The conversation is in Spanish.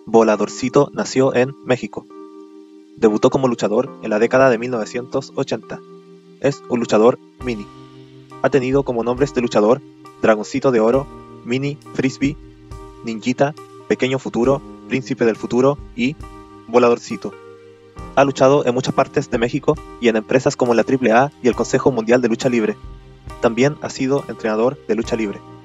Voladorcito nació en México. Debutó como luchador en la década de 1980. Es un luchador mini. Ha tenido como nombres de luchador Dragoncito de Oro, Mini, Frisbee, Ninjita, Pequeño Futuro, Príncipe del Futuro y Voladorcito. Ha luchado en muchas partes de México y en empresas como la AAA y el Consejo Mundial de Lucha Libre. También ha sido entrenador de lucha libre.